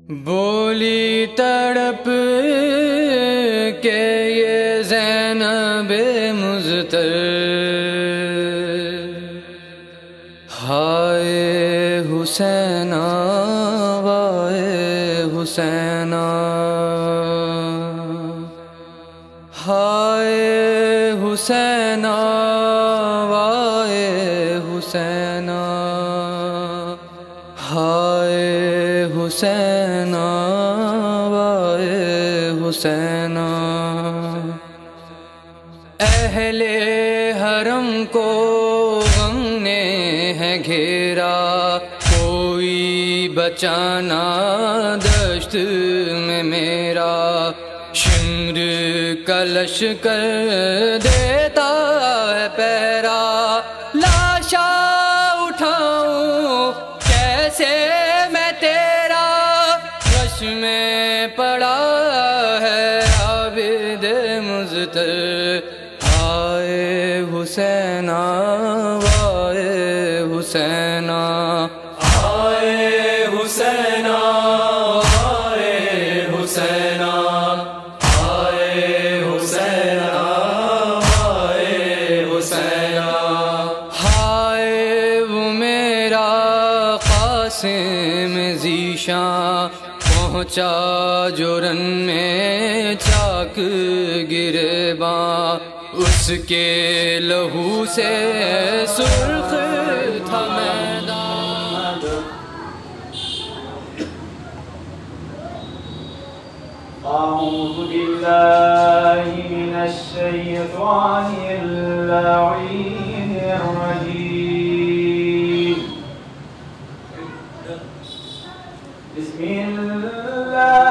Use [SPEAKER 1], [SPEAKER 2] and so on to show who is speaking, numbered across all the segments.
[SPEAKER 1] بولی تڑپ کے یہ زینب مضطر، ہائے حسینہ وائے حسینہ، ہائے حسینہ وائے حسینہ، ہائے حسینہ وائے حسینہ۔ اہل حرم کو غم نے ہے گھیرا، کوئی بچانا دشت میں میرا، شمر کا لشکر دیتا ہے پیرا، لاشا اٹھاؤں کیسے میں تیرا، غش میں پڑا ہے عابد مضطر، ہائے حسینہ وائے حسینہ، ہائے حسینہ وائے حسینہ، ہائے حسینہ وائے حسینہ، ہائے وہ میرا قاسم ذیشاں، پہنچا جو رن میں چاک گریباں، اس کے لہو سے سرخ تھا میدان۔
[SPEAKER 2] اعوذ باللہ من الشیطان اللعین الرجیم، بسم اللہ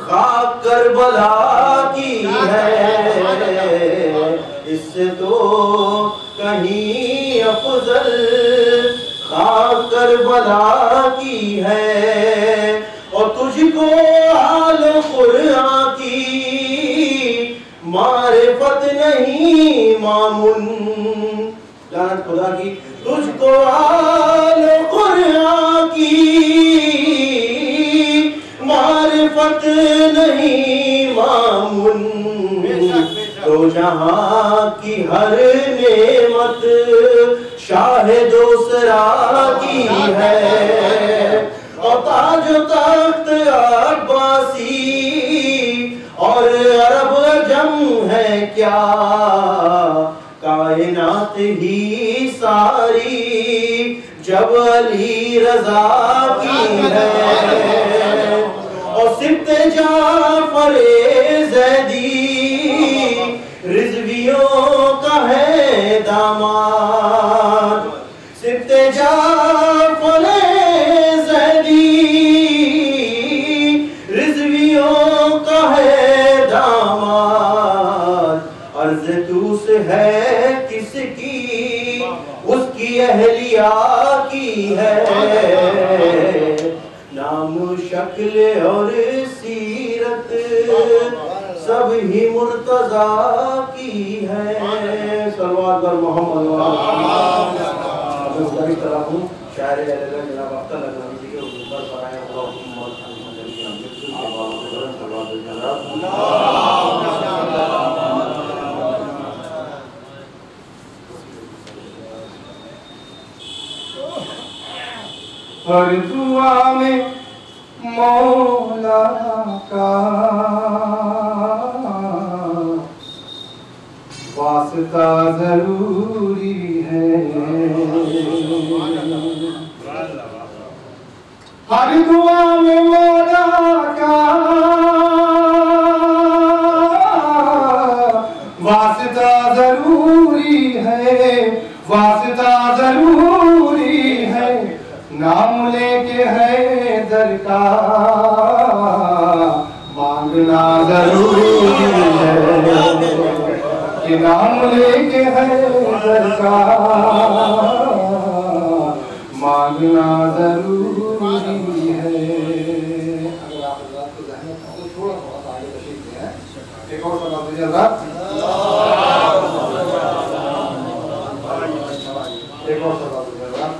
[SPEAKER 3] خاک کربلا کی ہے، اس سے تو کہیں افضل خاک کربلا کی ہے، اور تجھ کو آل قرآن کی معرفت نہیں مامن، لعنت خدا کی، تجھ کو آل قرآن کی معرفت نہیں مامن، تو جہاں کی ہر نعمت شاہ دوسرا کی ہے، اور تاج و تخت عباسی اور عرب عجم ہے کیا، کائنات ہی ساری جب علی رضا کی ہے، اور سبت جعفر زیدی رضویوں کا ہے داماد، سبت جعفر زیدی رضویوں کا ہے داماد، عرض تو سے ہے کس کی، اس کی اہلیہ کی ہے، نام شکل اور سیرت سب ہی مرتضیٰ کی ہے، صلوات بر محمد میں گزارش کر رہا ہوں شاعر اللہ جناب اختر لگنوی جی کے حضور پر فرمائے اللہم
[SPEAKER 4] ہر دعا میں مولا کا واسطہ ضروری ہے، ہر دعا میں مولا کا واسطہ ضروری ہے، واسطہ ضروری ہے، نام لے کے ہے در کا مانگنا ضروری ہے، کہ نام لے کے ہے در کا مانگنا ضروری ہے۔ اگر آپ حضرات کو ذہنت ہو تو تھوڑا بہت آگے تشریف لے ہیں، ایک اور سلام دیجیے حضرات، ایک اور سلام دیجیے حضرات،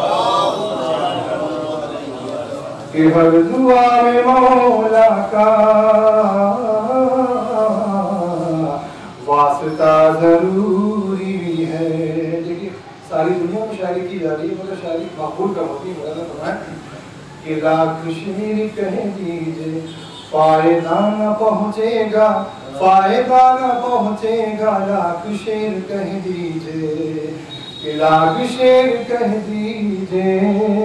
[SPEAKER 4] کہ ہر دعا میں مولا کا واسطہ ضروری ہے۔ دیکھیے ساری دنیا میں شاعری کی جا رہی ہے مگر شاعری مقبول کم ہوتی ہے، مولانا فرمائیں کہ لاکھ شعر کہہ دیجئے فائدہ نہ پہنچے گا، فائدہ نہ پہنچے گا، لاکھ شعر کہہ دیجئے کہ لاکھ شعر کہہ دیجئے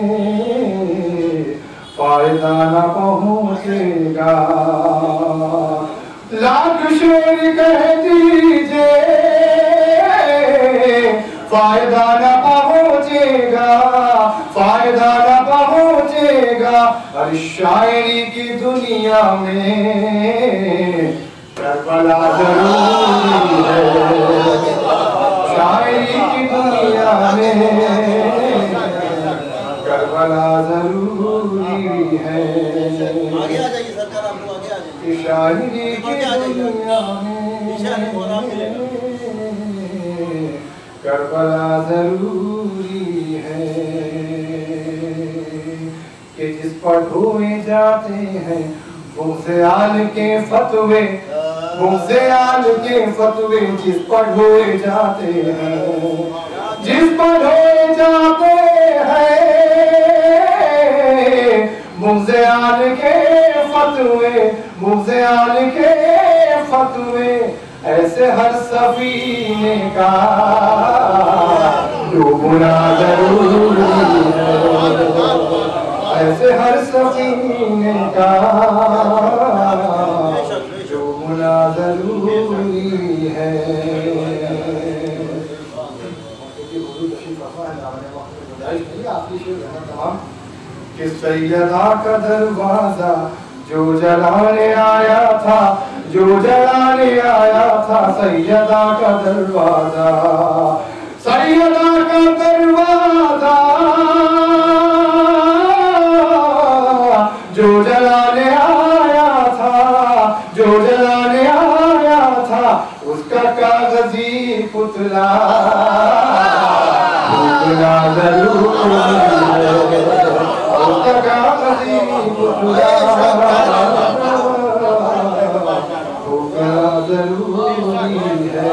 [SPEAKER 4] فائدہ نہ پہنچے گا، لاکھ شعر کہہ دیجئے فائدہ نہ پہنچے گا، فائدہ نہ پہنچے گا، اور شاعری کی دنیا میں کربلا ضروری ہے، شاعری کی دنیا میں کربلا ضروری ہے، شاعری کی دنیا میں کربلا ضروری ہے، کہ جس پر ڈھوئے جاتے ہیں بغضیال کے فتوے، بغضیال کے فتوے جس پر ڈھوئے جاتے ہیں، جس پر ڈھوئے جاتے ہیں بغضیال کے فتوے، بغضیال کے فتوے، ایسے ہر سفینے کا ڈوبنا ضروری ہے، ایسے ہر سفینے کا ڈوبنا ضروری ہے۔ کہ سیدہ کا دروازہ जो जलाने आया था, जो जलाने आया था सैयदा का दरवाजा, सैयदा का दरवाजा, जो जलाने आया था, जो जलाने आया था, उसका कागजी पुतला पुतला जरूर है, उसका कागजी पुतला पुतला जरूरी है।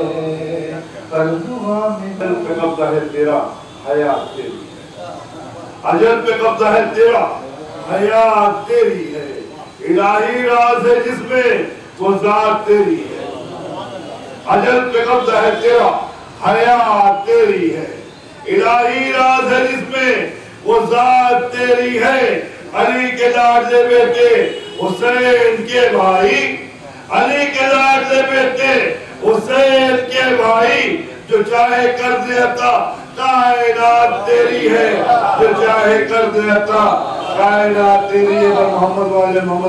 [SPEAKER 5] अजल पे कब्जा है तेरा, हयात तेरी है। अजल पे कब्जा है तेरा, हयात तेरी है। इलाही राज है जिसमें वो जात तेरी है। अजल पे कब्जा है तेरा, हयात तेरी है। इलाही राज है जिसमें वो जात तेरी है। अली के लाडले बेटे हुसैन के भाई, अली के लाडले बेटे हुसैन के भाई, जो चाहे कर दे अता कायनात तेरी है, जो चाहे कर दे अता कायनात तेरी है। मोहम्मद वाले मोहम्मद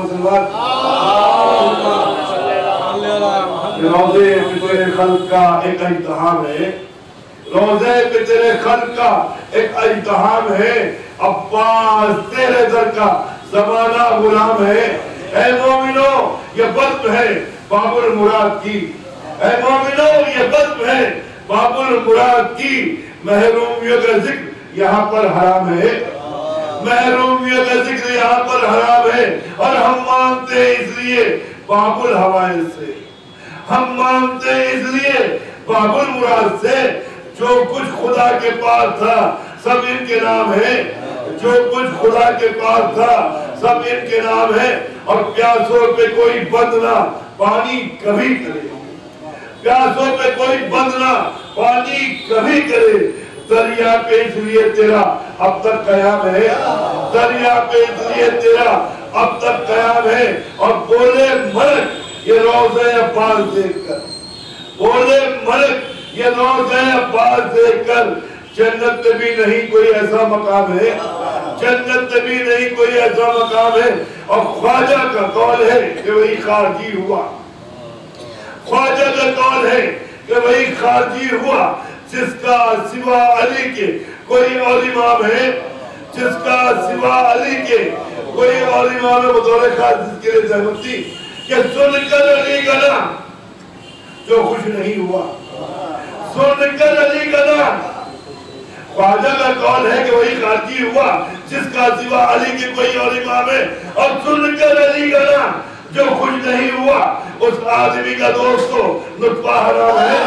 [SPEAKER 5] सल्लल्लाहु रोज़े पे तेरे खल्क़ का एक इम्तिहान है, रोज़े पे तेरे खल्क़ का एक इम्तिहान है। अब्बास तेरे दर का ज़माना गुलाम है। ऐ मोमिनो ये बज़्म है बाबुल मुराद की, ऐ मोमिनो ये बज़्म है बाबुल मुराद की। महरूमियों का जिक्र यहाँ पर हराम है, महरूमियों का जिक्र यहाँ पर हराम है। और हम मानते हैं इसलिए बाबुल हवाए से, हम मानते हैं इसलिए बाबुल मुराद से। जो कुछ खुदा के पास था सब इनके नाम है, जो कुछ खुदा के पास था सब इनके नाम है। और प्यासों पे कोई बंद ना पानी कभी करे, प्यासों पे कोई बंद ना पानी कभी करे। दरिया पे इसलिए तेरा अब तक कयाम है, दरिया पे इसलिए तेरा अब तक कयाम है। और बोले मलक ये रोज़े अब्बास देखकर, बोले मलक ये रोज़े अब्बास देखकर, जन्नत में भी नहीं कोई ऐसा मकाम है, जन्नत में भी नहीं कोई ऐसा मकाम है। और ख्वाजा का कौल है कि वही खारजी हुआ, ख्वाजा का कौल है कि वही खारजी हुआ जिसका सिवा अली के कोई और इमाम है, जिसका सिवा अली के कोई और इमाम है। बतौर खास जिसके लिए जहमत थी कि सुनकर अली का नाम जो खुश नहीं हुआ, सुनकर अली का नाम। ख्वाजा का कौल है कि वही खारजी हुआ जिसका सिवा अली के कोई और इमाम है। और सुनकर अली का नाम जो खुश नहीं हुआ उस आदमी का दोस्तों लुत्फा हराम है।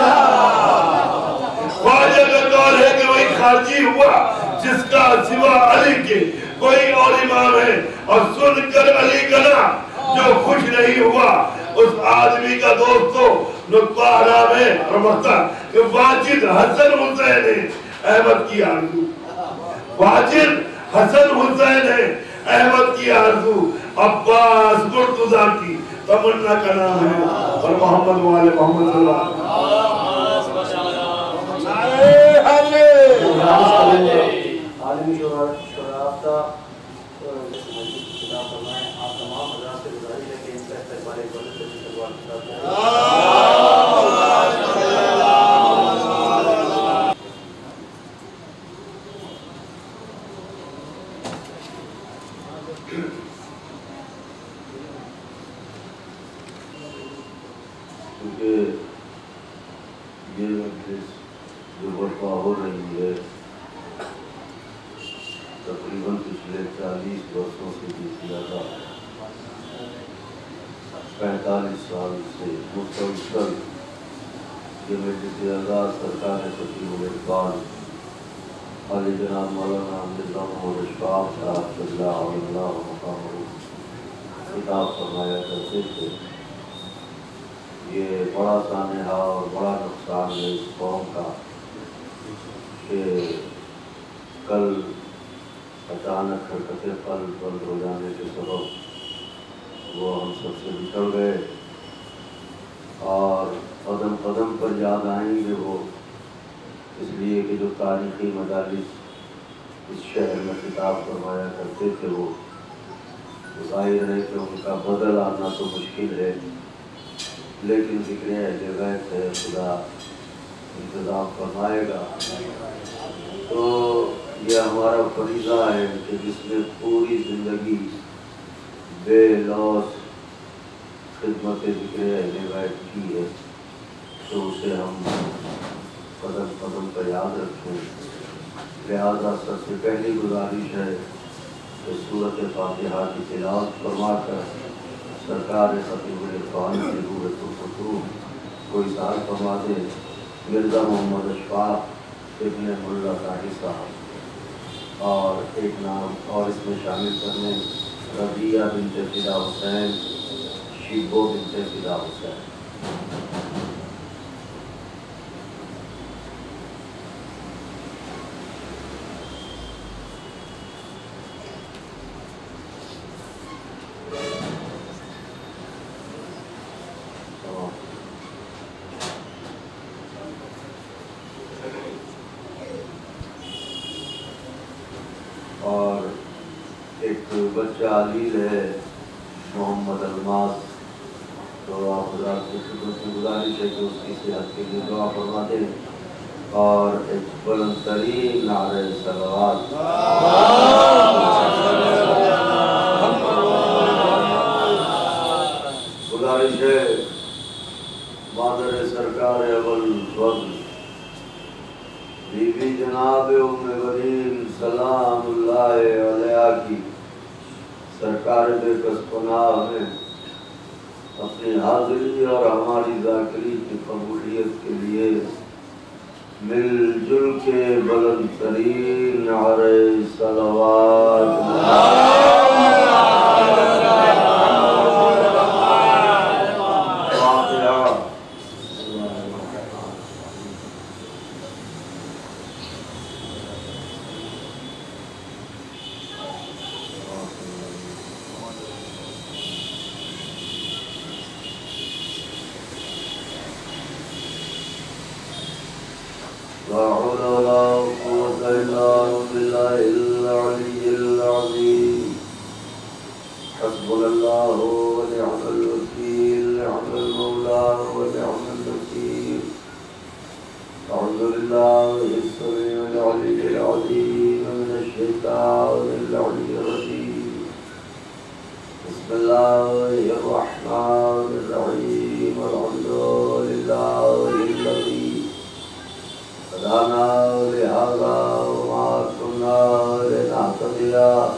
[SPEAKER 5] ख्वाजा का कौल है कि वही खारजी हुआ जिसका सिवा अली के कोई और इमाम है। और सुनकर अली का नाम जो खुश नहीं हुआ उस आदमी का दोस्तों लुत्फा हराम है। और वाजिद हसन हुसैन है अहमद की आरज़ू, वाजिद हसन हुसैन है अहमद की आरज़ू। अब्बास मुर्तज़ा की तमन्ना का नाम है। और मोहम्मद वाले मोहम्मद सल्लल्लाहु
[SPEAKER 3] आलमी शराफ्ता खिताब फरमाएं। आप तमाम हज़रात से गुजारिश है कि इनका इस्तेमाल एक बार से
[SPEAKER 5] क्योंकि ये मजलिस जो बर्पा हो रही है तकरीबन पिछले 40 वर्षों से भी ज़्यादा 45 साल से मुसलसल ये मजलिस आज़ाद सरकार खतीब इकबाल अली जनाब मौलाना इशफाक साहब किताब फरमाया करते थे। ये बड़ा सानेहा और बड़ा नुकसान है इस कौम का कि कल अचानक हरकत क़ल्ब बंद हो जाने के सबब वो हम सबसे बिछड़ गए और कदम कदम पर याद आएंगे वो, इसलिए कि जो तारीख़ी मजालिस इस शहर में खिताब फरमाया करते थे वो
[SPEAKER 6] ظاہر ہے کہ ان کا بدل آنا تو مشکل ہے، لیکن ذکر اہل بیت ہے، خدا انتظام فرمائے گا۔ تو یہ ہمارا فریضہ ہے کہ جس نے پوری زندگی بے لوث خدمت ذکر اہل بیت کی ہے تو اسے ہم قدم قدم پر یاد رکھیں۔ لہذا سب سے پہلی گزارش ہے کہ سورۃ فاتحہ کی تلاوت فرما کر سرکار خطیب العرفان کی روح الفتوح کو اظہار فرما دے۔ مرزا محمد اشفاق ابن ملا طاہر صاحب اور ایک نام اور اس میں شامل کرنے رضیہ بنت فدا حسین، شیبو بنت فدا حسین۔ اور ایک بچہ علیل ہے محمد الماس، تو آپ حضرات کی خدمت میں گزارش ہے کہ اس کی صحت کے لیے دعا فرما دیں اور ایک بلند ترین نعرہ صلوات۔ گزارش ہے مادر سرکار ابوالفضل بی بی جناب ام برین سلام اللہ علیہ کی سرکار بے کس پناہ میں اپنی حاضری اور ہماری ذاکری کی قبولیت کے لیے مل جل کے بلند ترین نعرہ صلوات۔ لا حول ولا قوة إلا بالله العلي العظيم۔ حسبنا الله ونعم الوكيل، نعم المولى ونعم النصير۔ أعوذ بالله السميع العلي العظيم من الشيطان اللعين الرجيم۔ بسم الله الرحمن الرحيم۔ الحمد لله الذي هدانا لهذا وما كنا لنهتدي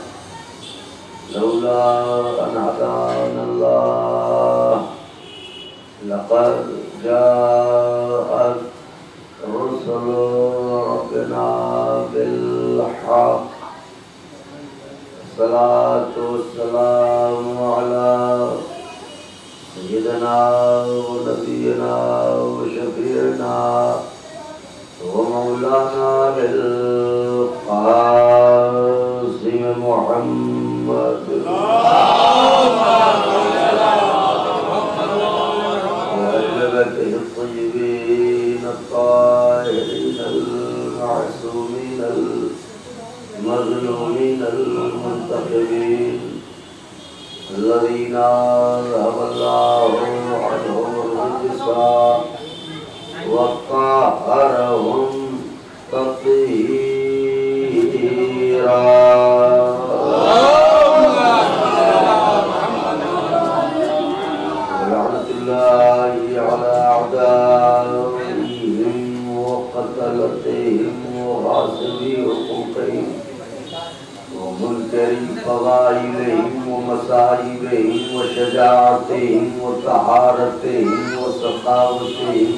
[SPEAKER 6] لولا أن هدانا الله، لقد جاءت رسل ربنا بالحق۔ الصلاة والسلام على سيدنا ونبينا وشفيعنا ومولانا القاسم محمد وأهل بيته الطيبين الطاهرين المعصومين المظلومين المنتخبين الذين ذهب الله عنهم الرجس وطهرهم تطهيرا۔ ولعنة الله على أعدائهم وقتلتهم وغاصبي حقوقهم ومنكري فضائلهم ومصائبهم وشجاعتهم وطهارتهم وسخاوتهم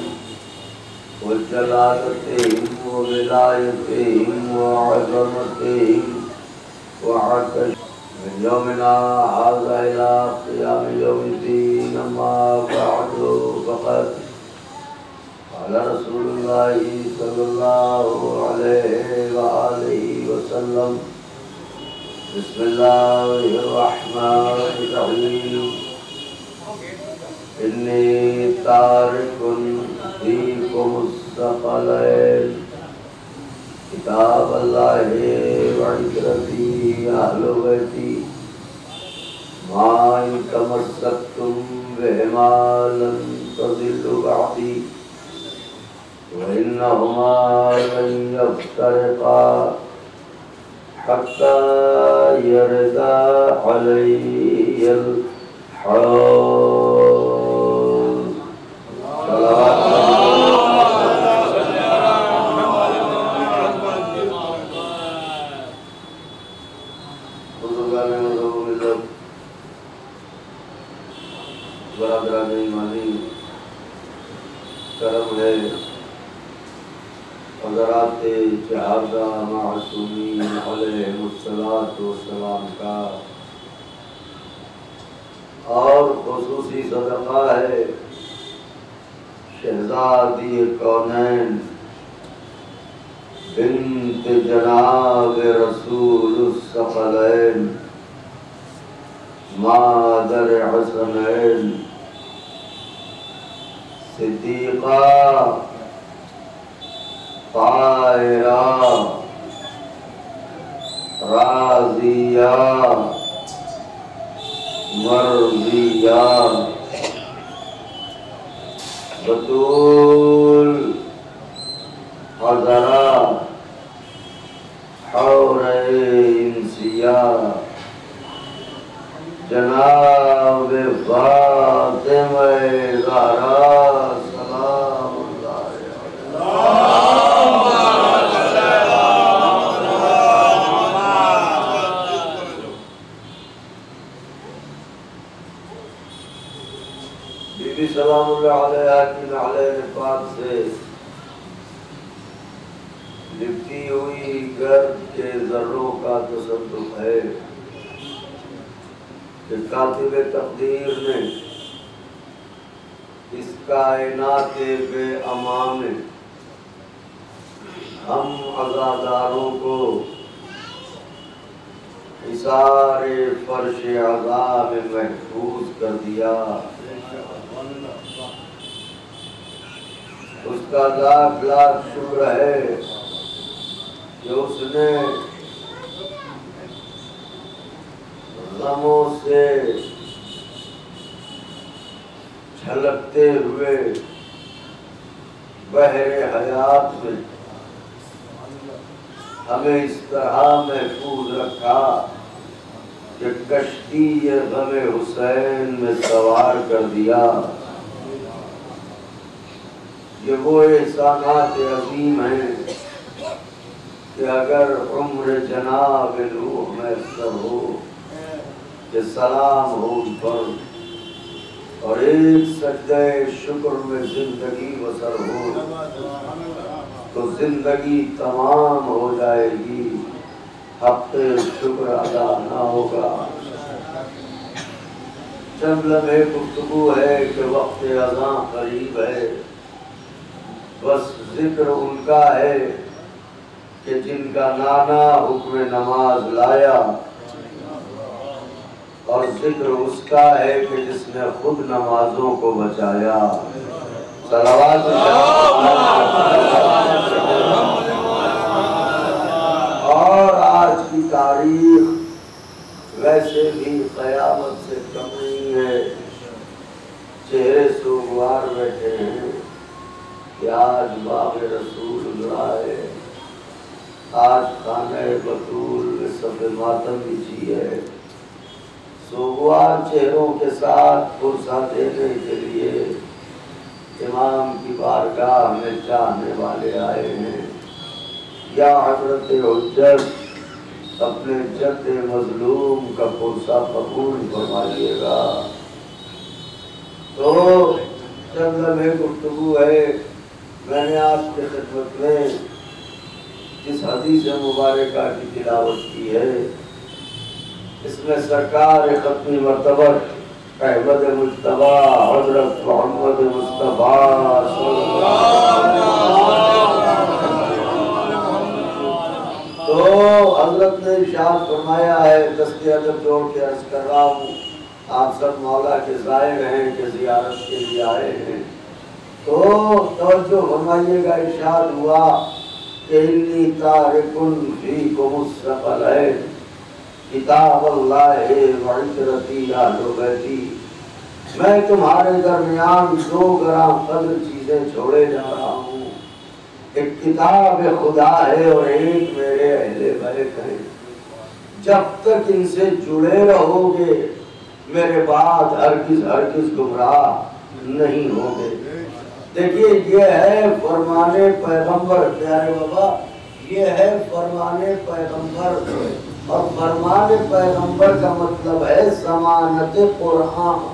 [SPEAKER 6] وجلالتهم وولايتهم وعظمتهم وعكش من يومنا هذا إلى قيام يوم الدين. أما بعد، فقد قال رسول الله صلى الله عليه وآله وسلم: بسم الله الرحمن الرحيم. إني تارك فيكم الثقلين كتاب الله وعترتي أهل بيتي ما إن تمسكتم بهما لن تضلوا بعدي وإنهما لن يفترقا حتى يردا علي الحوض. برادران ایمانی، کرم ہے حضرات شہادہ معصومین علیہم السلام کا، اور خصوصی صدقہ ہے شہزادی کونین بنت جناب رسول الثقلین مادر حسنین صدیقہ طاہرہ راضیہ مرضیہ بطول حضرہ حور انسیہ جناب فاطمہ زہرا سلام اللہ بی بی سلام اللہ علیہ کی نعلین پاک سے لپٹی ہوئی گرد کے ذروں کا تصدق ہے کہ کاتب تقدیر نے اس کائنات بے امان میں ہم عزاداروں کو حصار فرش عزا میں محفوظ کر دیا. اس کا لاکھ لاکھ شکر ہے کہ اس نے غموں سے چھلکتے ہوئے بحر حیات میں ہمیں اس طرح محفوظ رکھا کہ کشتی غم حسین میں سوار کر دیا. یہ وہ احسانات عظیم ہیں کہ اگر عمر جناب روح میسر ہو کہ سلام ہو ان پر اور ایک سجدہ شکر میں زندگی بسر ہو تو زندگی تمام ہو جائے گی، حق شکر ادا نہ ہوگا. چند لمحے گفتگو ہے کہ وقت اذان قریب ہے، بس ذکر ان کا ہے کہ جن کا نانا حکم نماز لایا، اور ذکر اس کا ہے کہ جس نے خود نمازوں کو بچایا. صلوات اور آج کی تاریخ ویسے بھی قیامت سے کم نہیں ہے. چہرے سوگوار بیٹھے ہیں کہ آج باغ رسول ہے، آج خانہ بطول میں سب ماتم بچھی ہے. سوگوار چہروں کے ساتھ فرصہ دینے کے لیے امام کی بارگاہ میں چاہنے والے آئے ہیں. یا حضرت حجت اپنے جد مظلوم کا فرصہ قبول فرمائیے گا. تو چند لمحے گفتگو ہے. میں نے آپ کی خدمت میں جس حدیث مبارکہ کی تلاوت کی ہے اس میں سرکار ختمی مرتبہ احمد مجتبی حضرت محمد مصطفیٰ صلی اللہ علیہ وسلم تو حضرت نے ارشاد فرمایا ہے، دست ادب جوڑ کے عرض کر رہا ہوں، آپ سب مولا کے زائر ہیں کہ زیارت کے لیے آئے ہیں، تو توجہ فرمائیے گا. ارشاد ہوا کہ انی تارکن فیکم الثقلین، کتاب اللہ وعشرتی اہل بیتی، میں تمہارے درمیان 2 گرام قدر چیزیں چھوڑے جا رہا ہوں، ایک کتاب خدا ہے اور ایک میرے اہل بیت ہیں، جب تک ان سے جڑے رہو گے میرے بعد ہرگز گمراہ نہیں ہوگے۔ دیکھیے یہ ہے فرمان پیغمبر، پیارے بابا یہ ہے فرمان پیغمبر، اور فرمان پیغمبر کا مطلب ہے ضمانت قرآن۔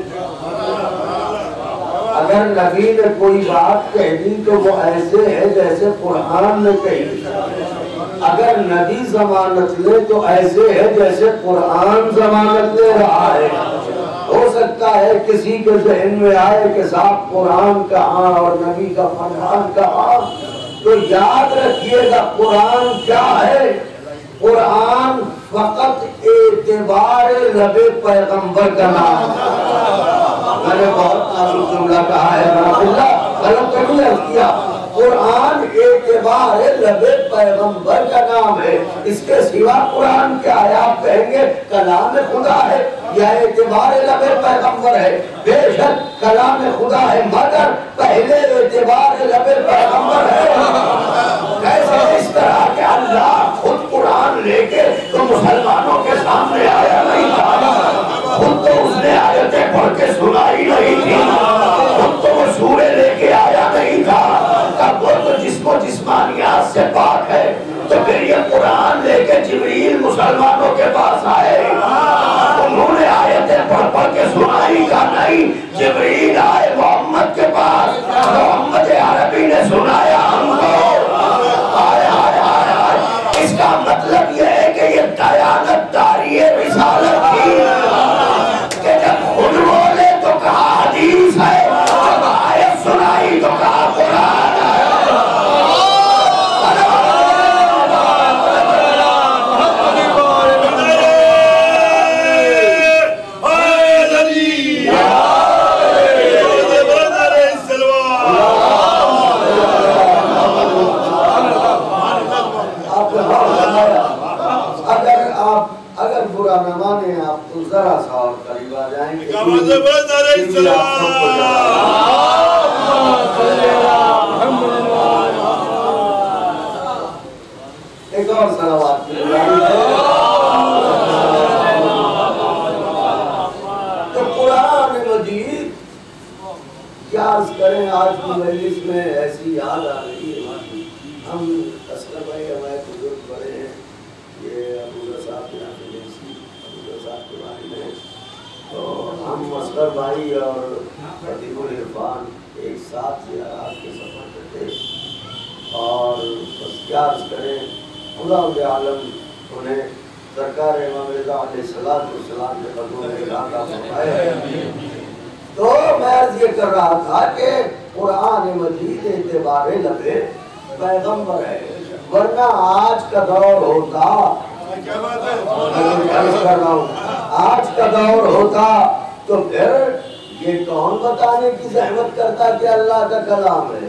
[SPEAKER 6] اگر نبی نے کوئی بات کہہ دی تو وہ ایسے ہے جیسے قرآن نے کہی، اگر نبی ضمانت لے تو ایسے ہے جیسے قرآن ضمانت لے رہا ہے۔ ہو سکتا ہے کسی کے ذہن میں آئے کہ صاحب قرآن کہاں اور نبی کا فرمان کہاں، تو یاد رکھیے گا قرآن کیا ہے؟ قرآن فقط اعتبار لب پیغمبر کا نام ہے۔ میں نے بہت نازک جملہ کہا ہے، غلط تو نہیں عرض کیا، قرآن اعتبار لب پیغمبر کا نام ہے، اس کے سوا قرآن کیا ہے؟ آپ کہیں گے کلام خدا ہے یا اعتبار لب پیغمبر ہے؟ بے شک کلام خدا ہے، مگر پہلے اعتبار لب پیغمبر ہے۔ کیسے؟ اس طرح کہ اللہ خود قرآن لے کے تو مسلمانوں کے سامنے آیا نہیں تھا، خود تو اس نے آیتیں پڑھ کے سنائی نہیں تھی، خود تو وہ سورے لے کے آیا نہیں تھا، تب وہ تو جسم و جسمانیات سے پاک ہے، تو پھر یہ قرآن لے کے جبریل مسلمانوں کے پاس آئے، انہوں نے آیتیں پڑھ پڑھ کے سنائی کا نہیں، جبریل آئے محمد کے پاس، محمد عربی نے سنایا ہم کو۔ اس کا مطلب یہ ہے کہ یہ دیانت داری رسالت تھی کہ جب خود بولے تو کہا حدیث ہے، جب آیت سنائی تو کہا قرآن ہے۔ اگر برا نہ مانے آپ تو ذرا سا اور قریب آ جائیں گے۔ ایک اور صلوات کی تو قرآن مجید کیا عرض کریں، آج کی مجلس میں ایسی یاد آ رہی ہے، ہم اصغر بھائی ہمارے بزرگ بڑے ہیں، یہ ابو صاحب کے بارے میں، تو ہم اصغر بھائی اور خطیب العرفان ایک ساتھ زیارات کے سفر کرتے، اور بس کیا عرض کریں، خدا عالم انہیں سرکار امام رضا علیہ السلام کے قدموں میں عطا فرمائے۔ تو میں عرض یہ کر رہا تھا کہ قرآن مجید اعتبار لبے پیغمبر ہے، ورنہ آج کا دور ہوتا، آج کا دور ہوتا تو پھر یہ کون بتانے کی زحمت کرتا کہ اللہ کا کلام ہے؟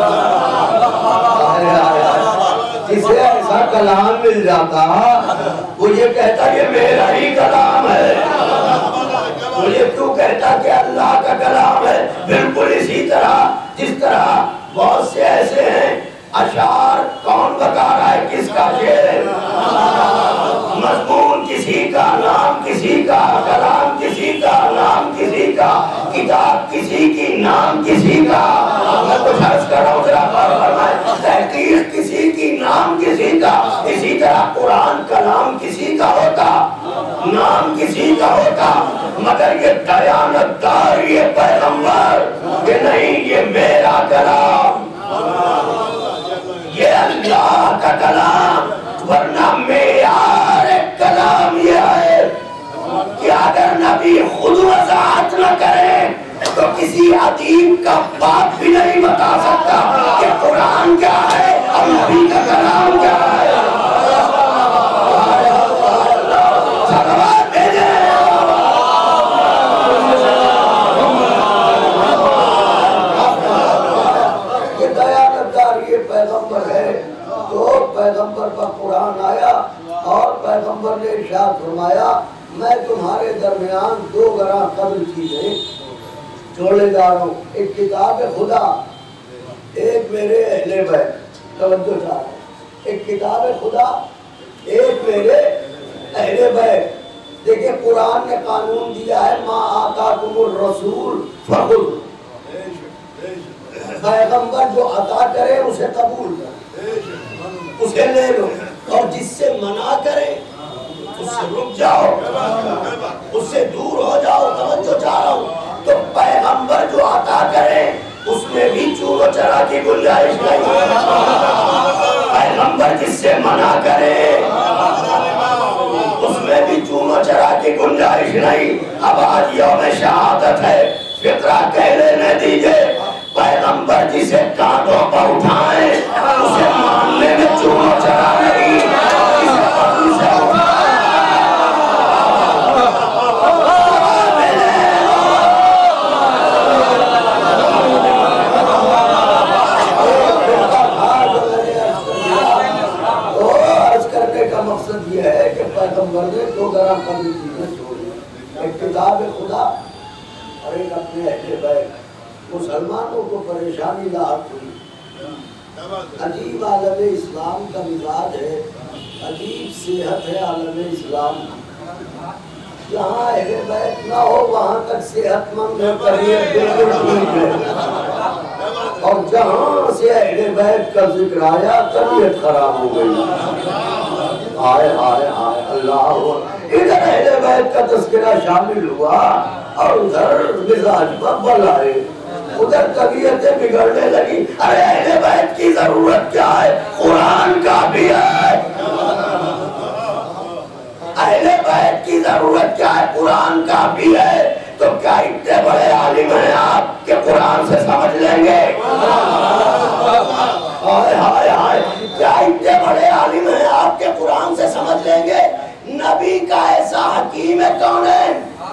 [SPEAKER 6] جسے ایسا کلام مل جاتا وہ یہ کہتا کہ میرا ہی کلام ہے، وہ یہ کیوں کہتا کہ اللہ کا کلام ہے؟ بالکل اسی طرح جس طرح بہت سے ایسے ہیں اشعار کون بتا رہا ہے کس کا شعر ہے، مضمون کسی کا، نام کسی کا، کلام کسی کا، نام کسی کا، کتاب کسی کی، نام کسی کا، میں کچھ عرض کر رہا ہوں ذرا غور فرمائیں، تحقیق کسی کی، نام کسی کا، اسی طرح قرآن کلام کسی کا ہوتا، نام کسی کا ہوتا، مگر یہ دیانت دار یہ پیغمبر کہ نہیں یہ میرا کلام، یہ اللہ کا کلام، ورنہ معیار کلام یہ ہے کہ اگر نبی خود وضاحت نہ کریں تو کسی ادیب کا باپ بھی نہیں بتا سکتا کہ قرآن کیا ہے اور نبی کا کلام کیا ہے۔ یہ دیانتدار یہ پیغمبر ہے، تو پیغمبر پر قرآن آیا اور پیغمبر نے ارشاد
[SPEAKER 7] میں تمہارے درمیان دو گراں قدر چیزیں چھوڑنے جا رہا ہوں، ایک کتاب خدا، ایک میرے اہل بیت، توجہ چاہ رہا ہوں، ایک کتاب خدا، ایک میرے اہل بیت۔ دیکھیں قرآن نے قانون دیا ہے ما آتاکم الرسول فخذوہ، پیغمبر جو عطا کرے اسے قبول کرو، اسے لے لو، اور جس سے منع کرے اس سے رک جاؤ، اس سے دور ہو جاؤ۔ توجہ چاہ رہا ہوں، تو پیغمبر جو عطا کرے اس میں بھی چور و چرا کی گنجائش نہیں، پیغمبر جس سے منع کرے اس میں بھی چور و چرا کی گنجائش نہیں۔ اب آج یوم شہادت ہے، فطرہ کہہ لینے دیجئے، پیغمبر جسے کانٹوں پر اٹھائیں اسے ماننے میں چور و چرا نہیں، اسے پتلی سے مقصد یہ ہے کہ پیغمبر نے دو گراں قدر چیزیں چھوڑی، ایک کتاب خدا اور ایک اپنے اہل بیت۔ مسلمانوں کو پریشانی لاحق ہوئی، عجیب عالم اسلام کا مزاج ہے، عجیب صحت ہے عالم اسلام، جہاں اہل بیت نہ ہو وہاں تک صحت مند طبیعت بالکل ٹھیک ہے، اور جہاں سے اہل بیت کا ذکر آیا طبیعت خراب ہو گئی۔ آئے آئے آئے اللہ، ادھر اہل بیت کا تذکرہ شامل ہوا اور ادھر مزاج پر بل آئے، ادھر طبیعتیں بگڑنے لگی۔ ارے اہل بیت کی ضرورت کیا ہے؟ قرآن کافی ہے۔ اہل بیت کی ضرورت کیا ہے؟ قرآن کافی ہے۔ تو کیا اتنے بڑے عالم ہیں آپ کہ قرآن سے سمجھ لیں گے؟ ہائے ہائے ہائے، کیا اتنے بڑے عالم ہیں آپ کے قرآن سے سمجھ لیں گے؟ نبی کا ایسا حکیم ہے کون ہے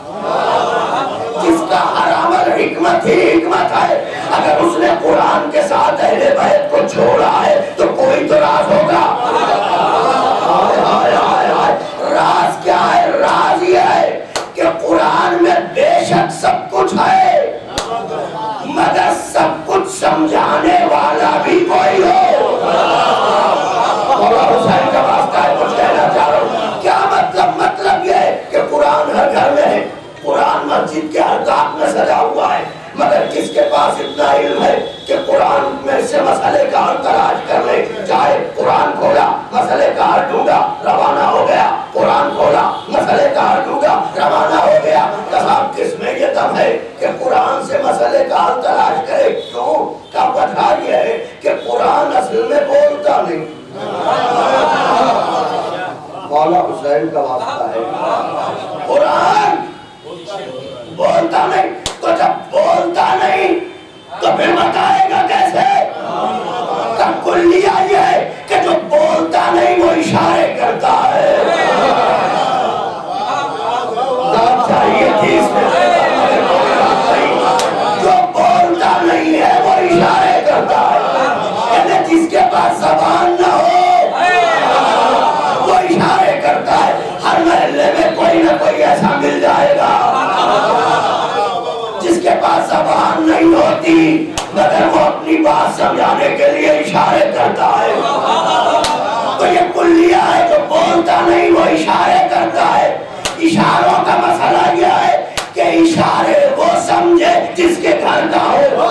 [SPEAKER 7] جس کا ہر عمل حکمت ہی حکمت ہے؟ اگر اس نے قرآن کے ساتھ اہل بیت کو چھوڑا ہے تو کوئی تو راز ہوگا۔ ہائے ہائے ہائے ہائے، راز کیا ہے؟ راز یہ ہے کہ قرآن میں بے شک سب کچھ ہے مگر سب کچھ سمجھانے والا بھی کوئی ہو۔ مولا حسین کا واسطہ ہے، کچھ کہنا چاہ رہا ہوں۔ کیا مطلب؟ مطلب یہ ہے کہ قرآن ہر گھر میں ہے، قرآن مسجد کے ہر طاق میں سجا ہوا ہے، مگر کس کے پاس اتنا علم ہے کہ قرآن میں سے مسئلے کا حل تلاش کر لے؟ چاہے قرآن کھولا مسئلے کا حل ڈھونڈا روانہ ہو گیا، قرآن کھولا مسئلے کا حل ڈھونڈا روانہ ہو گیا۔ کساب کس میں یہ دم ہے کہ قرآن سے مسئلے کا حل تلاش کرے؟ کیوں کا وجہ یہ ہے کہ قرآن اصل میں بولتا نہیں۔ مولا حسین کا واسطہ ہے، قرآن بولتا نہیں، تو جب بولتا نہیں تو پھر بتائے گا کیسے؟ تب کلیہ یہ ہے کہ جو بولتا نہیں وہ اشارے کرتا ہے۔ داد چاہیے تھی اس میں، جو بولتا نہیں ہے وہ اشارے کرتا ہے، یعنی جس کے پاس زبان نہ ہو وہ اشارے کرتا ہے۔ ہر محلے میں کوئی نہ کوئی ایسا مل جائے گا جس کے پاس زبان نہیں ہوتی مگر وہ اپنی بات سمجھانے کے لیے اشارے کرتا ہے۔ تو یہ کلیہ ہے، جو بولتا نہیں وہ اشارے کرتا ہے۔ اشاروں کا مسئلہ یہ ہے کہ اشارے وہ سمجھے جس کے گھر کا ہو۔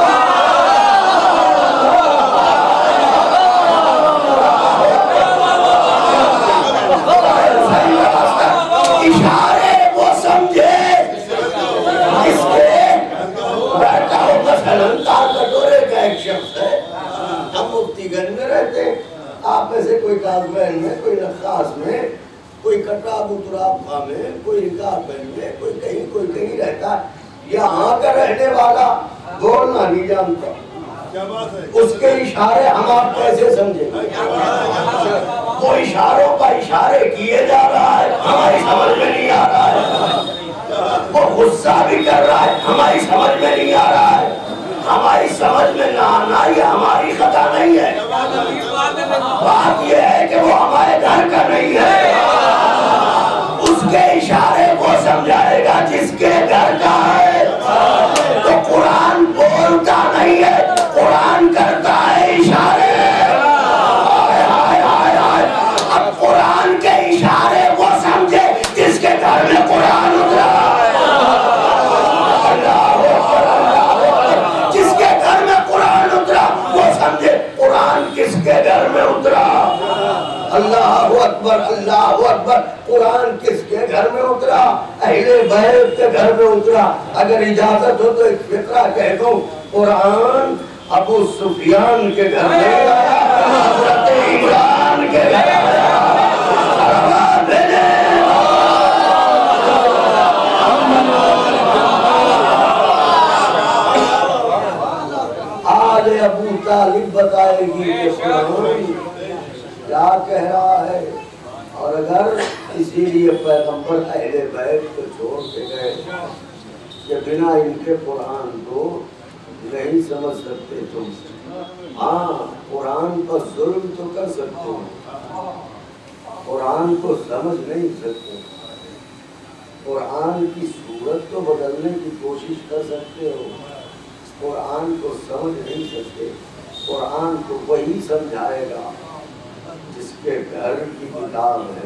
[SPEAKER 7] اشارے وہ سمجھے جس کے بیٹھا ہو۔ مثلاً تار کٹورے کا ایک شخص ہے، ہم مفتی گنج میں رہتے ہیں، آپ میں سے کوئی کازمین میں، کوئی نخاس میں، کوئی کٹراب اتراب خواہ میں، کوئی رکار بین میں، کوئی کہیں رہتا ہے۔ یہاں کا رہنے والا بولنا نہیں جانتا، اس کے اشارے ہم آپ کیسے سمجھیں؟ وہ اشاروں پر اشارے کیے جا رہا ہے، ہماری سمجھ میں نہیں آ رہا ہے۔ وہ غصہ بھی کر رہا ہے، ہماری سمجھ میں نہیں آ رہا ہے۔ ہماری سمجھ میں نہ آنا یہ ہماری خطا نہیں ہے، بات یہ ہے کہ وہ ہمارے گھر کا نہیں ہے۔ اس کے اشارے وہ گیا, اہل بیت کے گھر میں اترا. اگر اجازت ہو تو ایک فقرہ کہہ دوں, قرآن ابو سفیان کے گھر میں آیا, حضرت عمران کے گھر آیا. آج ابو طالب بتائے گی کہ قرآن کیا کہہ رہا ہے. اور اگر اسی لیے پیغمبر اہل بیت کو چھوڑ کے گئے کہ بنا ان کے قرآن کو نہیں سمجھ سکتے تم. ہاں, قرآن پر ظلم تو کر سکتے ہو, قرآن کو سمجھ نہیں سکتے. قرآن کی صورت کو بدلنے کی کوشش کر سکتے ہو, قرآن کو سمجھ نہیں سکتے. قرآن کو وہی سمجھائے گا جس کے گھر کی کتاب ہے.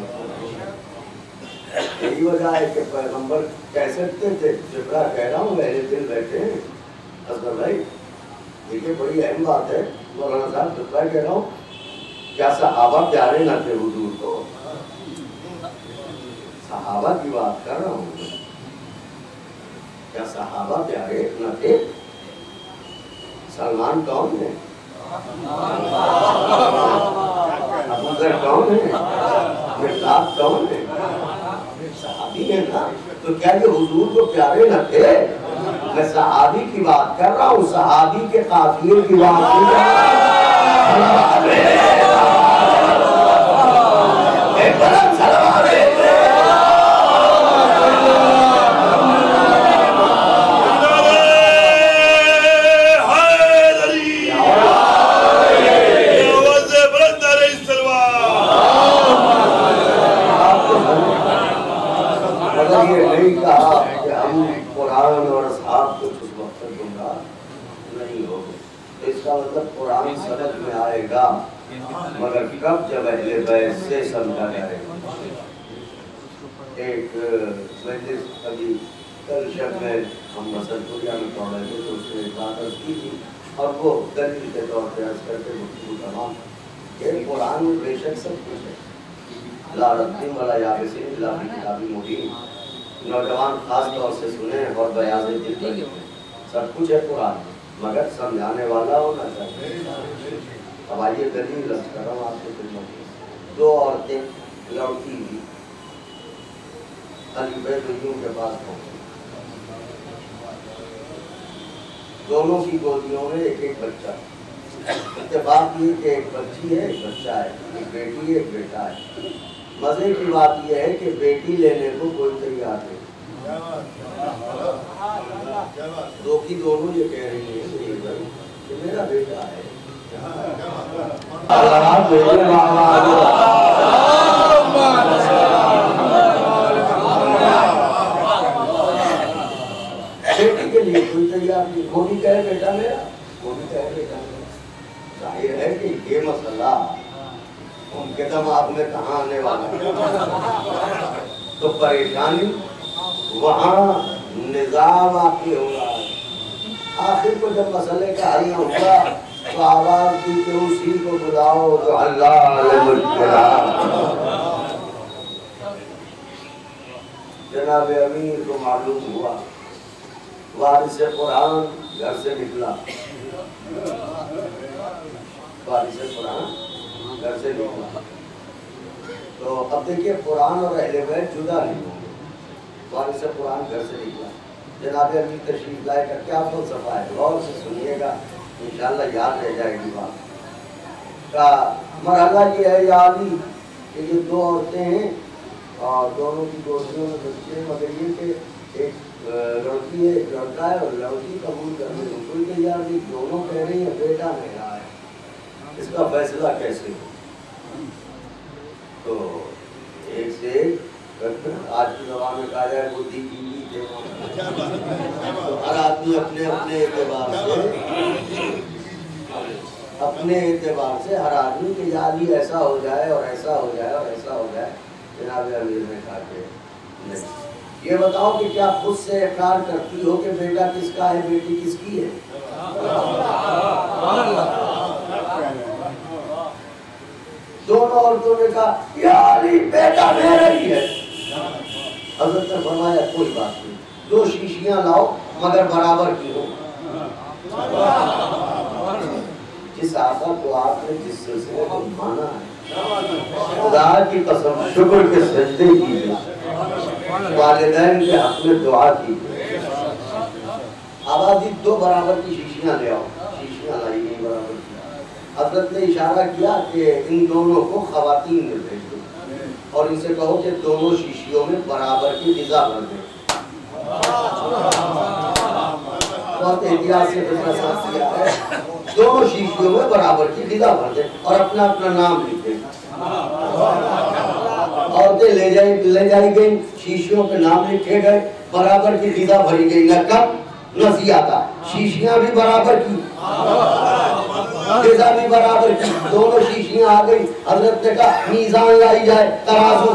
[SPEAKER 7] یہی وجہ ہے کہ پیغمبر کہہ سکتے تھے, جبرا کہہ رہا ہوں, میرے دل بیٹھے ہیں اصغر بھائی, دیکھیے بڑی اہم بات ہے. مولانا صاحب جبرا کہہ رہا ہوں, کیا صحابہ پیارے نہ تھے حضور کو؟ صحابہ کی بات کر رہا ہوں, کیا صحابہ پیارے نہ تھے؟ سلمان کون ہے؟ ابو ذر کون ہے؟ مقداد کون ہے؟ صحابی ہے نا. تو کیا یہ حضور کو پیارے نہ تھے؟ میں صحابی کی بات کر رہا ہوں, صحابی کے قافیے کی بات نہیں کر رہا. ایک بلند سلام علیکم. یہ نہیں کہا کہ ہم قرآن اور اصحاب کو کچھ وقت دوں گا, نہیں ہوگا. اس کا مطلب قرآن سمجھ میں آئے گا, مگر کب؟ جب اہل بیت سے سمجھا جائے گا. ایک مجلس ابھی کل شب میں ہم مسجد میں پڑھ رہے تھے, تو اس نے ایک بات عرض کی تھی, اور وہ دلیل کے طور پہ عرض کرتے گفتگو تمام کہ قرآن میں بے شک سب کچھ ہے. لا رتیم ولا یابسین الا فی کتاب مبین. نوجوان خاص طور سے سنیں اور بیاض دل پر, سب کچھ ہے قرآن, مگر سمجھانے والا ہونا چاہیے. اب آئیے دلیل عرض کر رہا ہوں آپ کے خدمت میں. دو عورتیں لڑکی ہوئی, علی بیت کے پاس پہنچی. دونوں کی گودیوں میں ایک ایک بچہ. اتفاق یہ کہ ایک بچی ہے, ایک بچہ ہے, ایک بیٹی ہے, ایک بیٹا ہے. مزے کی بات یہ ہے کہ بیٹی لینے کو کوئی تیار نہیں. دو کی دونوں یہ کہہ رہی ہیں کہ میرا بیٹا ہے. بیٹی کے لیے کوئی تیار نہیں. وہ بھی کہے بیٹا میرا, وہ بھی کہے بیٹا میرا. ظاہر ہے کہ یہ مسئلہ ان کے دماغ میں کہاں آنے والا. تو پریشانی وہاں نظام واقع ہو رہا ہے. آخر کو جب مسئلے کا حل نہ ہوگا تو آواز دی کہ اسی کو بلاؤ تو اللہ جناب امیر کو معلوم ہوا, وارث قرآن گھر سے نکلا. وارث قرآن گھر سے نکلا. تو اب دیکھیے قرآن اور اہل بیت جدا نہیں ہوں گے. وارث قرآن گھر سے نکلا, جناب امیر تشریف لائے کا کیا فلسفہ ہے, غور سے سنیے گا, انشاءاللہ یاد رہ جائے گی بات. کا مرحلہ یہ ہے یا علی کہ یہ دو عورتیں ہیں اور دونوں کی گودیوں میں بچے, مگر یہ کہ ایک لڑکی ہے ایک لڑکا ہے, اور لڑکی قبول کرنے کو کوئی تیار نہیں. دونوں کہہ رہی ہیں بیٹا میرا ہے, اس کا فیصلہ کیسے ہو. تو ایک سے ایک آج کی زبان میں کہا جائے بدھی کی تھے. تو ہر آدمی اپنے اعتبار سے ہر آدمی کے یاد ہی ایسا ہو جائے اور ایسا ہو جائے اور ایسا ہو جائے. جناب امیر نے کہا کہ نہیں, یہ بتاؤ کہ کیا خود سے اقرار کرتی ہو کہ بیٹا کس کا ہے, بیٹی کس کی ہے؟ دونوں عورتوں نے کہا یا علی بیٹا میرا ہی ہے. حضرت نے فرمایا کوئی بات نہیں، 2 شیشیاں لاؤ مگر برابر کی ہو۔ جس آقا کو آپ نے جس سلسلے کو مانا ہے، خدا کی قسم شکر کے سجدے کیجئے، والدین کے حق میں دعا کیجئے۔ آبادی 2 برابر کی شیشیاں لے آؤ، شیشیاں لائی نہیں برابر کی۔ حضرت نے اشارہ کیا کہ ان دونوں کو خواتین میں بھیج دو اور ان سے کہو کہ دونوں شیشیوں میں برابر کی غذا بھر دیں۔ بہت احتیاط سے فیصلہ کیا ہے، دونوں شیشیوں میں برابر کی غذا بھر دیں اور اپنا اپنا نام لکھ دیں۔ عورتیں لے جائی گئی، شیشیوں پہ نام لکھے گئے، برابر کی غذا بھری گئی، نہ کم نہ زیادہ، شیشیاں بھی برابر کی، غذا بھی برابر کی، دونوں شیشیاں آ گئی۔ حضرت نے کہا میزان لائی جائے، ترازو۔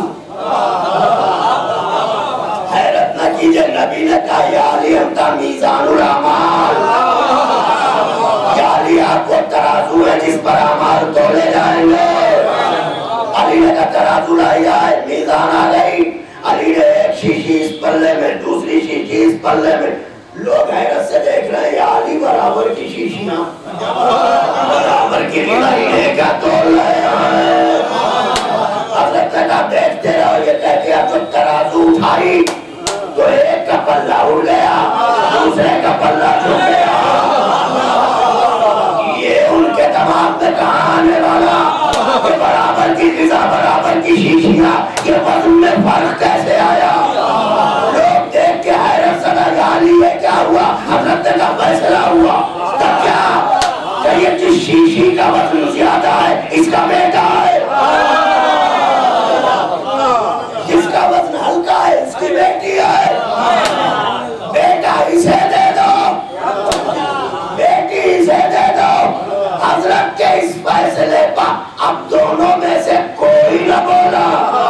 [SPEAKER 7] حیرت نہ کیجئے، نبی نے کہا یا علی انتا میزان الاعمال، یا علی آپ کو ترازو ہے جس پر اعمال تولے جائیں گے۔ علی نے کہا ترازو لائی جائے، میزان آ گئی، علی نے ایک شیشی اس پلے میں، دوسری شیشی اس پلے میں، لوگ حیرت سے دیکھ رہے ہیں یا علی برابر کی شیشیاں، برابر کی غذائیں کیا تول رہے ہیں۔ حضرت نے کہا دیکھتے رہو، یہ کہہ دیا تو ترازو اٹھائی تو ایک کا پلہ اڑ گیا، دوسرے کا پلہ جھک گیا۔ یہ ان کے دماغ میں کہاں آنے والا کہ برابر کی غذا برابر کی شیشیاں، یہ وزن میں فرق کیسے آیا؟ لوگ دیکھ کے حیرت زدہ یا علی یہ کیا ہوا؟ حضرت کا فیصلہ ہوا تب کیا کہ یہ جس شیشی کا وزن زیادہ ہے اس کا بیٹا ہے، جس کا وزن ہلکا ہے اس کی بیٹی ہے، بیٹا اسے دے دو، بیٹی اسے دے دو۔ حضرت کے اس فیصلے پر اب دونوں میں سے کوئی نہ بولا،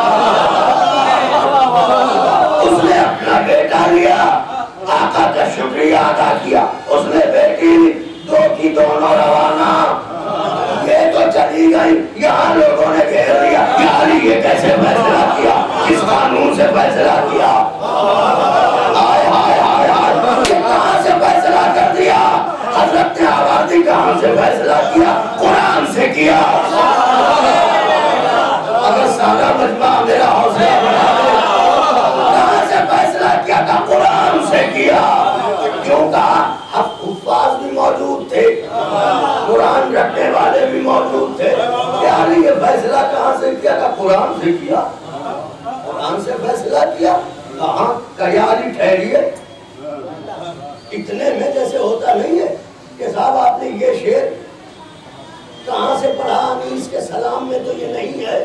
[SPEAKER 7] اس نے اپنا بیٹا لیا، آقا کا شکریہ ادا کیا، اس نے بیٹی 2 کی دونوں روانہ، یہ تو چلی گئی، یہاں لوگوں نے گھیر لیا، یا علی یہ کیسے فیصلہ کیا، کس قانون سے فیصلہ کیا؟ آئے ہائے ہائے ہائے، یہ کہاں سے فیصلہ کر دیا؟ حضرت نے آبادی کہاں سے فیصلہ کیا؟ قرآن سے کیا۔ اگر سارا مجمع میرا حوصلہ بڑھا دے، کہاں سے فیصلہ کیا تھا؟ قرآن سے کیا۔ کیوں کہا؟ حفاظ بھی موجود تھے، قرآن رکھنے والے بھی موجود تھے، یعنی یہ فیصلہ کہاں سے کیا تھا؟ قرآن سے کیا، قرآن سے فیصلہ کیا۔ کہاں کیاری ٹھہریے، اتنے میں جیسے ہوتا نہیں ہے کہ صاحب آپ نے یہ شعر کہاں سے پڑھا؟ انیس کے سلام میں تو یہ نہیں ہے۔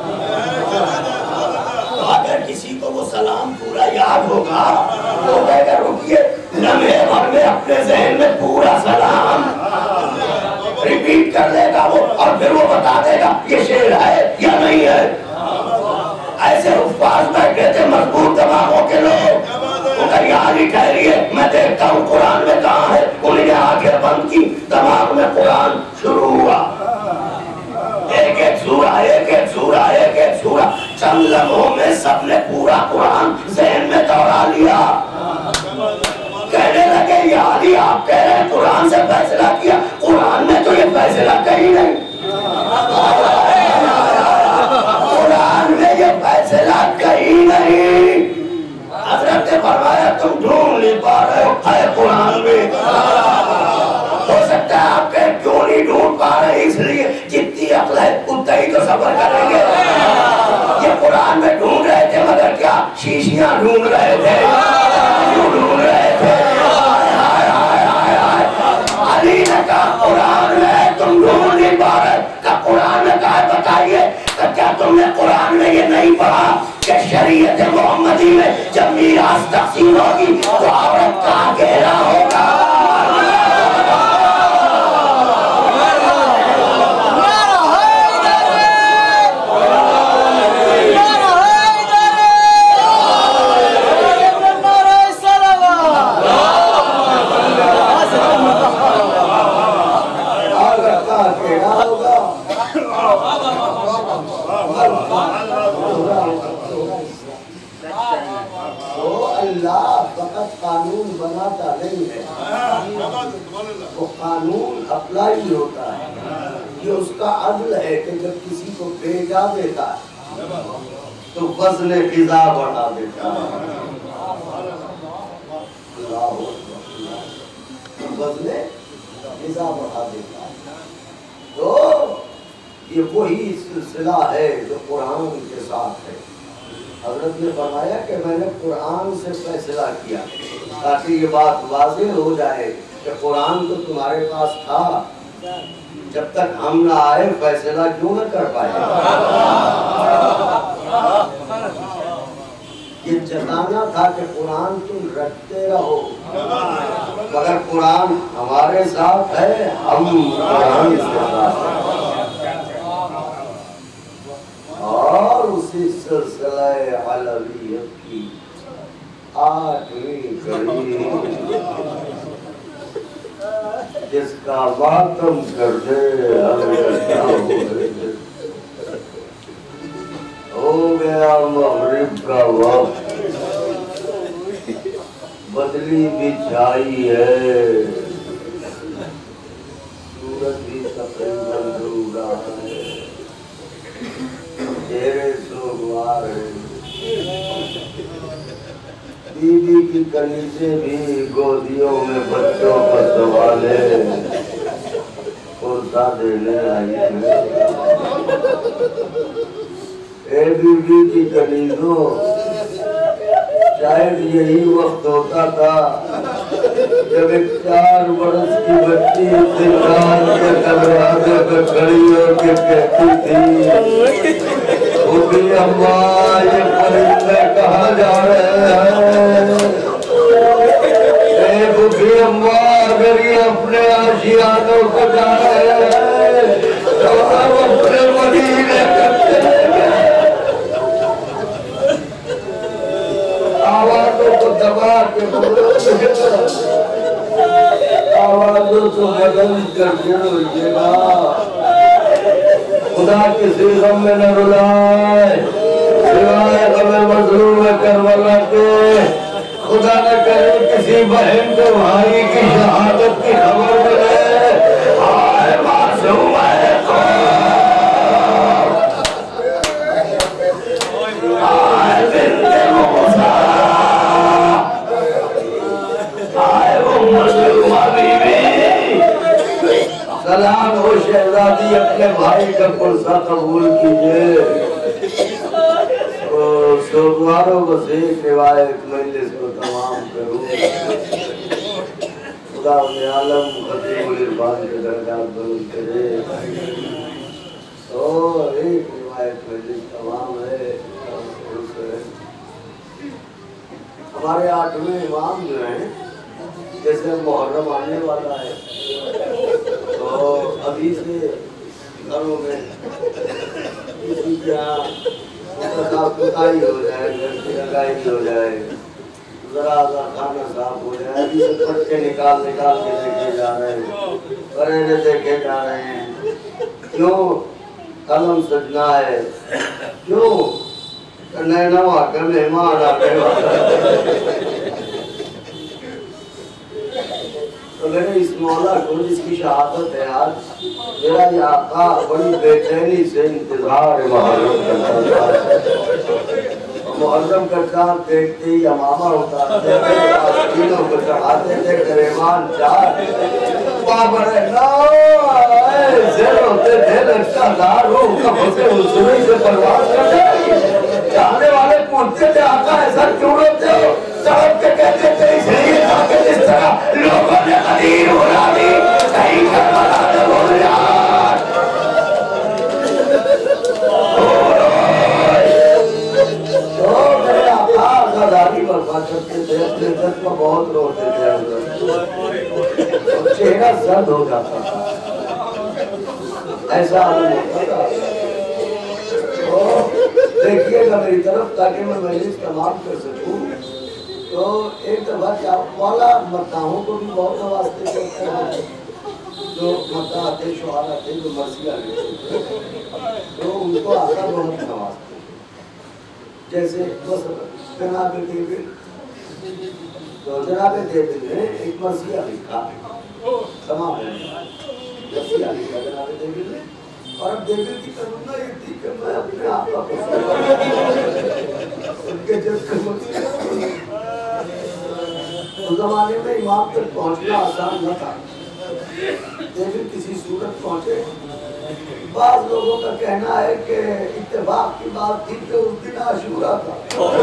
[SPEAKER 7] اگر کسی کو وہ سلام پورا یاد ہوگا تو کہے گا رکیے، لمحے بھر میں اپنے ذہن میں پورا سلام ریپیٹ کر لے گا وہ، اور پھر وہ بتا دے گا یہ شعر ہے یا نہیں ہے۔ ایسے حفاظ بیٹھے تھے مضبوط دماغوں کے لوگ، وہ کہا یا علی کہہ رہی ہے، میں دیکھتا ہوں قرآن میں کہاں ہے۔ انہیں آنکھیں بند کی، دماغ میں قرآن شروع ہوا، ایک ایک سورہ ایک ایک سورہ ایک ایک سورہ، چند لمحوں میں سب نے پورا قرآن ذہن میں دوہرا لیا۔ کہنے لگے یا علی آپ کہہ رہے ہیں قرآن سے فیصلہ کیا، قرآن میں تو یہ فیصلہ کہیں نہیں، قرآن میں یہ فیصلہ کہیں نہیں۔ حضرت نے فرمایا تم ڈھونڈ نہیں پا رہے ہے قرآن میں، ہو سکتا ہے آپ کہیں کیوں نہیں ڈھونڈ پا رہے، اس لیے جتنی عقل ہے اتنا ہی تو صبر کریں گے۔ یہ قرآن میں ڈھونڈ رہے تھے مگر کیا شیشیاں ڈھونڈ رہے تھے، کیوں ڈھونڈ رہے تھے؟ علی نے کہا قرآن میں تم ڈھونڈ نہیں پا رہے، کہ قرآن میں کہا بتائیے، کہ کیا تم نے قرآن میں یہ نہیں پڑھا کہ شریعت محمدی میں جب میراث تقسیم ہوگی تو عورت کا گھیرا ہوگا؟ اللہ فقط قانون بناتا نہیں ہے، وہ قانون اپلائی ہوتا ہے، یہ اس کا عدل ہے کہ جب کسی کو بھیجا دیتا ہے تو وزن غذا بڑھا دیتا ہے، وزن غذا بڑھا دیتا ہے۔ تو یہ وہی سلسلہ ہے جو قرآن کے ساتھ ہے۔ حضرت نے فرمایا کہ میں نے قرآن سے فیصلہ کیا تاکہ یہ بات واضح ہو جائے کہ قرآن تو تمہارے پاس تھا، جب تک ہم نہ آئے فیصلہ کیوں نہ کر پائے؟ یہ جتانا تھا کہ قرآن تم رکھتے رہو، مگر قرآن ہمارے ساتھ ہے، ہم قرآن کے ساتھ ہیں۔ اور اسی سلسلہ علویت کی 8ویں کڑی جس کا ماتم کر دے ہو گیا مغرب کا وقت، بدلی بھی چھائی ہے، سورج بھی تقریباً ڈوب رہا ہے، چہرے سوگوار ہیں، بی بی کی کنیزیں بھی گودیوں میں بچوں کو سنبھالے پرسا دینے آئی ہیں۔ اے بی بی کی کنیزوں، شاید یہی وقت ہوتا تھا جب ایک 4 برس کی بچی سرکار کے دروازے پہ کھڑی ہو کے کہتی تھی بھوپی اماں یہ پرندے کہاں جا رہے ہیں؟ اے بھوپی اماں اگر یہ اپنے آشیانوں کو جا رہے ہیں تو ہم اپنے مدینے کرتے ہیں۔ آوازوں کو دبا کے بولو، آوازوں کو بدل کر کے گا، خدا کسی غم میں نہ رلائے سوائے غم مظلوم کربلا کے، خدا نہ کرے کسی بہن کو بھائی کی شہادت کی خبر ملے، آئے معصوم ہے آئے زندے موسیٰ، آئے وہ مظلومہ بیوی، سلام ہو شہزادی اپنے بھائی کا پرسہ قبول کیجئے۔ سوگواروں کو سے ایک روایت مجلس کو تمام کروں، خدا انہیں عالم خطیب العرفان کے درجات بلند کرے۔ اور ایک روایت مجلس تمام ہے۔ ہمارے 8ویں امام جو ہیں، جیسے محرم آنے والا ہے تو ابھی سے گھروں میں کسی کے یہاں صاف ستھرائی ہو جائے، گھر کی رنگائی ہو جائے، ذرا کھانا صاف ہو جائے، ابھی سے پٹکے نکال کے دیکھے جا رہے ہیں، پریرے دیکھے جا رہے ہیں۔ کیوں؟ قلم سجنا ہے، کیوں؟ نینا وہاں کا مہمان آتے تو میرے اس مولا کو جس کی شہادت ہے آج، میرا یہ آقا بڑی بے چینی سے انتظار محرم کرتا ہے۔ محرم کا چاند دیکھتے ہی امامہ اتارتے تھے، آستینوں کو چڑھاتے تھے، گریبان چار بابر زیر ہوتے تھے، لگتا دار ہو کب سے حسنی سے پرواز کرتے چاہنے والے پوچھتے تھے آقا ایسا کیوں روتے ہو؟ سڑک کے کہتے تھے اس لیے تاکہ جس طرح لوگوں نے قدیر اڑا دی کہیں کربلا نہ بھول جائے۔ تو میرے آقا آزاداری برپا کرتے تھے، اپنے عزت کو بہت روتے تھے، اور چہرہ زرد ہو جاتا تھا، ایسا عالم ہوتا تھا۔ دیکھیے گا میری طرف تاکہ میں مجلس تمام کر سکوں۔ تو ایک دفعہ کیا مولا مداحوں کو بھی بہت نوازتے کرتے ہیں، جو مداح آتے شعر آتے جو مرثیہ لیتے تو ان کو آقا بہت نوازتے، جیسے بس بنا کے تو جناب دیوبند نے ایک مرثیہ لکھا، تمام مرثیہ لکھا جناب دیوبند نے، اور اب دیوبند کی تمنا یہ تھی کہ میں اپنے آپ کا ان کے جب اس زمانے میں امام تک پہنچنا آسان نہ تھا، دیوبند کسی صورت پہنچے۔ بعض لوگوں کا کہنا ہے کہ اتفاق کی بات تھی کہ اس دن عاشورہ تھا،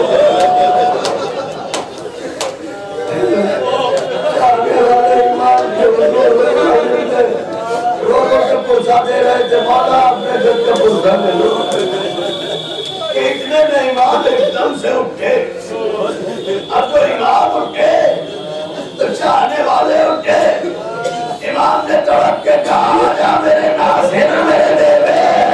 [SPEAKER 7] روزوں سے پوچھا دے رہے تھے مولا اپنے دل کا پوچھا دے لو، کہ اتنے میں امام ایک دم سے اٹھے۔ اب تو امام اٹھے تو چاہنے والے اٹھے، امام نے تڑپ کے کہا آجا میرے ناصر میرے دیوے،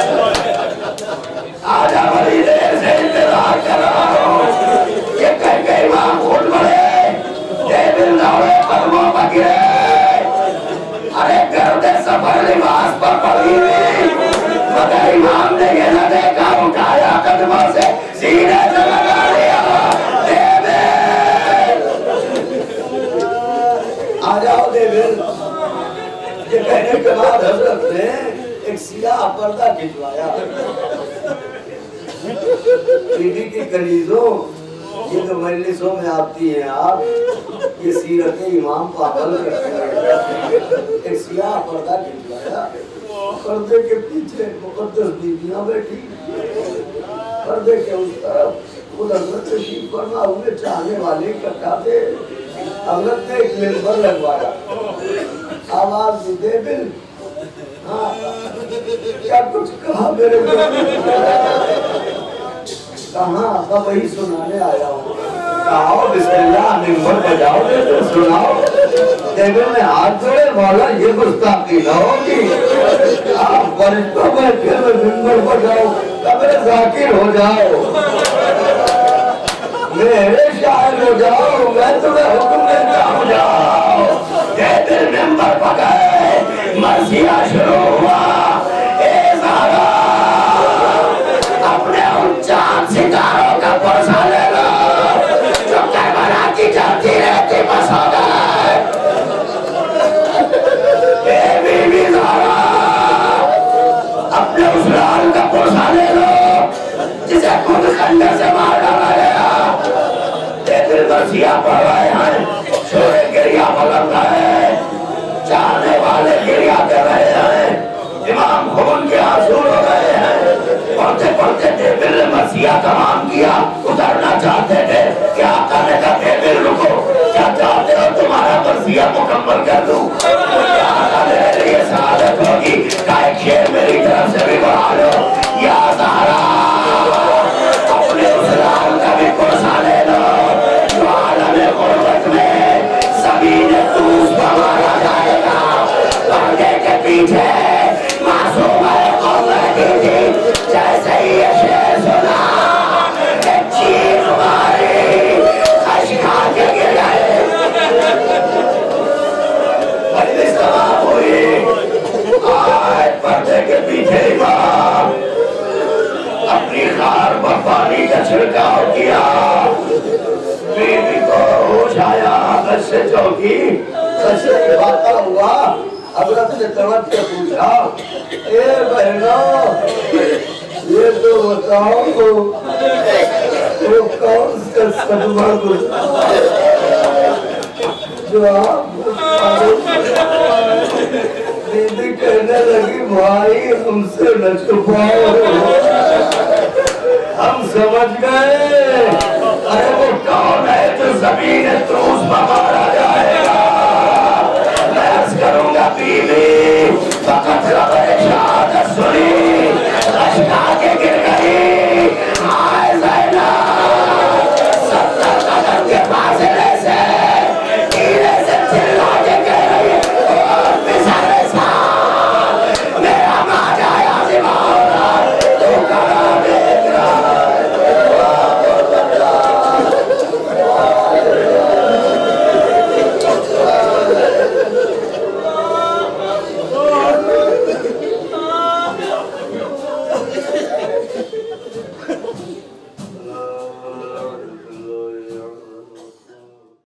[SPEAKER 7] آجا بڑی دیر سے انتظار کر رہا ہوں۔ یہ کہہ کے امام اٹھ پڑے، دیوبند دوڑے قدموں پر گرے، ارے گرد سفر لباس پر پڑی ہوئی، مگر امام نے یہ نہ دیکھا، اٹھایا قدموں سے سینے سے لگا لیا۔ آ جاؤ دیوبند۔ یہ کہنے کے بعد حضرت نے ایک سیاہ پردہ کھنچوایا۔ بی بی کی کنیزوں، یہ جو مجلسوں میں آتی ہیں آپ، یہ سیرت امام پاگل کرتے ہیں۔ ایک سیاہ پردہ کھنچوایا، پردے کے پیچھے مقدس بیویاں بیٹھی، پردے کے اس طرف خود حضرت تشریف فرما ہوئے، چاہنے والے اکٹھا تھے۔ حضرت نے ایک منبر لگوایا، آواز دی دیوبند، ہاں کیا کچھ کہا میرے کہاں ابا وہی سنانے آیا ہوں، کہاؤ بسم اللہ منبر بجاؤ سناؤ۔ دیوبند نے ہاتھ جوڑے، مولا یہ گستاخی نہ ہوگی، آپ فرشتوں بیٹھے ہوئے منبر بجاؤ، میرے ذاکر ہو جاؤ، میرے شاعر ہو جاؤ، میں تمہیں حکم دیتا ہوں جاؤ۔ دیوبند منبر پر گئے، مرثیہ شروع ہوا۔ اے زہرا اپنے ان چاند ستاروں کا پرسہ لے لو جو کربلا کی جلتی رہتی مسودہ۔ اے بی بی زہرا اپنے اس لال کا پرسہ لے لو جسے خود خنجر سے مار ڈالا گیا۔ دیوبند مرثیہ پڑھ رہے ہیں، شور گریہ بلند ہے، چاہنے والے گریہ کر رہے ہیں، امام خون کے آنسو رو رہے ہیں۔ پڑھتے پڑھتے دیوبند نے مرثیہ تمام کیا، اترنا چاہتے تھے، کیا کرنے کا دیوبند رکو، کیا چاہتے ہو تمہارا مرثیہ مکمل کر دوں؟ کیا میرے لیے سعادت ہوگی کہ ایک شیر میری طرف سے بھی بڑھا لو۔ یا زہرا اپنے اس لال کا بھی پرسہ لے لو جو عالم غربت میں زمین توس پر مارا جائے گا۔ پردے کے پیچھے معصوم قوم رہتی تھی، جیسے ہی یہ شعر سنا ایک چیخ ماری، خشکا کے گر گئے۔ مجلس تمام ہوئی، آج پردے کے پیچھے امام اپنی خار پر پانی کا چھڑکاؤ کیا۔ بیوی کو ہوش آیا، خدشے چوکی، خدشے کی واقعہ ہوا۔ حضرت نے تڑپ کے پوچھا، اے بہنوں یہ تو بتاؤ وہ کون سا صدمہ گزرا جو آپ بیوی کہنے لگی بھائی ہم سے نہ چھپاؤ، ہم سمجھ گئے۔ ارے وہ کون ہے جو زمین توس پر مارا جائے گا؟ میں عرض کروں گا بیوی فقط